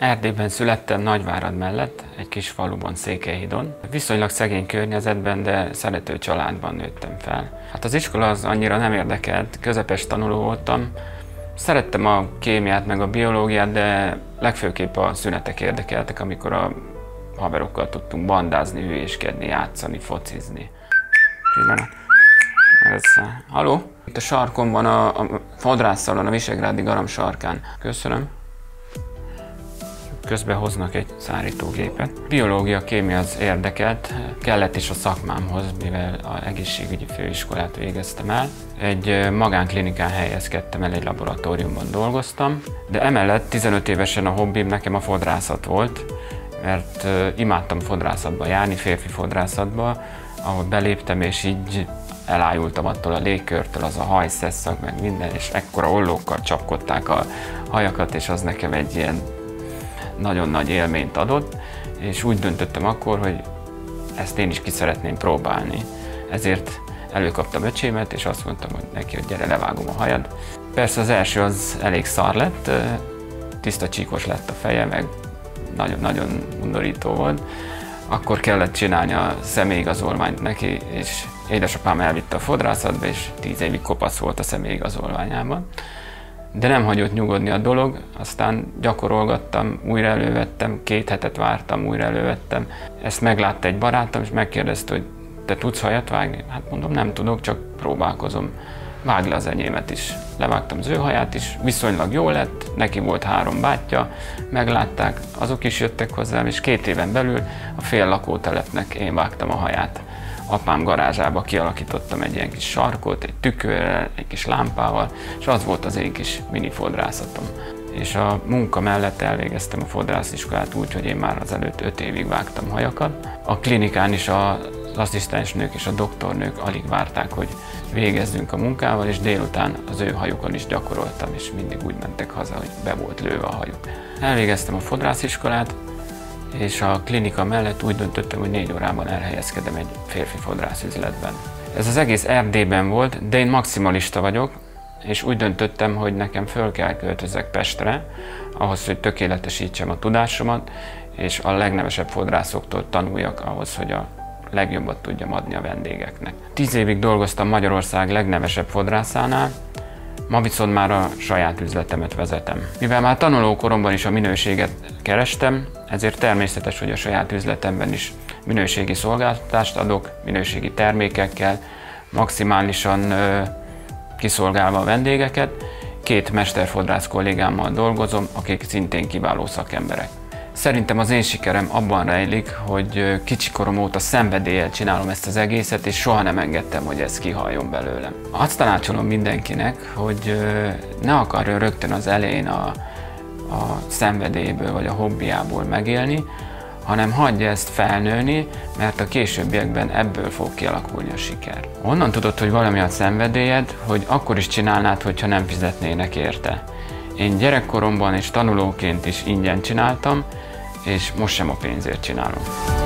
Erdélyben születtem, Nagyvárad mellett, egy kis faluban, Székelyhidon. Viszonylag szegény környezetben, de szerető családban nőttem fel. Hát az iskola az annyira nem érdekelt, közepes tanuló voltam. Szerettem a kémiát meg a biológiát, de legfőképp a szünetek érdekeltek, amikor a haverokkal tudtunk bandázni, hülyéskedni, játszani, focizni. Pillanat. Haló? Itt a sarkomban, a fodrászszalon, a Visegrádi Garam sarkán. Köszönöm. Közben hoznak egy szárítógépet. Biológia, kémia az érdekelt, kellett is a szakmámhoz, mivel az egészségügyi főiskolát végeztem el. Egy magánklinikán helyezkedtem el, egy laboratóriumban dolgoztam, de emellett 15 évesen a hobbim nekem a fodrászat volt, mert imádtam fodrászatba járni, férfi fodrászatba, ahol beléptem és így elájultam attól a légkörtől, az a hajszesszag, meg minden, és ekkora ollókkal csapkodták a hajakat, és az nekem egy ilyen nagyon nagy élményt adott, és úgy döntöttem akkor, hogy ezt én is ki szeretném próbálni. Ezért előkaptam öcsémet, és azt mondtam hogy neki, hogy gyere, levágom a hajad. Persze az első az elég szar lett, tiszta csíkos lett a feje, meg nagyon-nagyon undorító volt. Akkor kellett csinálni a személyigazolványt neki, és édesapám elvitte a fodrászatba, és 10 évig kopasz volt a személyigazolványában. De nem hagyott nyugodni a dolog, aztán gyakorolgattam, újra elővettem, 2 hetet vártam, újra elővettem. Ezt meglátta egy barátom, és megkérdezte, hogy te tudsz hajat vágni? Hát mondom, nem tudok, csak próbálkozom. Vágd le az enyémet is. Levágtam az ő haját is, viszonylag jó lett, neki volt 3 bátyja, meglátták, azok is jöttek hozzám, és 2 éven belül a fél lakótelepnek én vágtam a haját. Apám garázsába kialakítottam egy ilyen kis sarkot, egy tükörrel, egy kis lámpával, és az volt az én kis mini fodrászatom. És a munka mellett elvégeztem a fodrásziskolát úgy, hogy én már azelőtt 5 évig vágtam hajakat. A klinikán is az asszisztensnők és a doktornők alig várták, hogy végezzünk a munkával, és délután az ő hajukon is gyakoroltam, és mindig úgy mentek haza, hogy be volt lőve a hajuk. Elvégeztem a fodrásziskolát, és a klinika mellett úgy döntöttem, hogy 4 órában elhelyezkedem egy férfi fodrászüzletben. Ez az egész Erdélyben volt, de én maximalista vagyok, és úgy döntöttem, hogy nekem föl kell költözzek Pestre, ahhoz, hogy tökéletesítsem a tudásomat, és a legnevesebb fodrászoktól tanuljak ahhoz, hogy a legjobbat tudjam adni a vendégeknek. 10 évig dolgoztam Magyarország legnevesebb fodrászánál, ma viszont már a saját üzletemet vezetem. Mivel már tanulókoromban is a minőséget kerestem, ezért természetes, hogy a saját üzletemben is minőségi szolgáltatást adok, minőségi termékekkel, maximálisan kiszolgálva a vendégeket. 2 mesterfodrász kollégámmal dolgozom, akik szintén kiváló szakemberek. Szerintem az én sikerem abban rejlik, hogy kicsikorom óta szenvedéllyel csinálom ezt az egészet, és soha nem engedtem, hogy ez kihaljon belőlem. Azt tanácsolom mindenkinek, hogy ne akarjon rögtön az elején a szenvedélyből vagy a hobbiából megélni, hanem hagyja ezt felnőni, mert a későbbiekben ebből fog kialakulni a siker. Honnan tudod, hogy valami a szenvedélyed, hogy akkor is csinálnád, hogyha nem fizetnének érte? Én gyerekkoromban és tanulóként is ingyen csináltam, és most sem a pénzért csinálom.